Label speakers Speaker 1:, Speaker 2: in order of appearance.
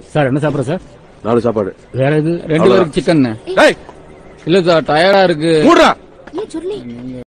Speaker 1: Sir என்ன சாப்பிட்ற sir?
Speaker 2: 4 சாப்பாடு.
Speaker 1: வேற எது? 2 பேருக்கு சிக்கன்.
Speaker 2: டேய்
Speaker 1: இல்ல சார், டயர்டா இருக்கு.
Speaker 2: மூடுடா.
Speaker 3: ஏன் சொல்லி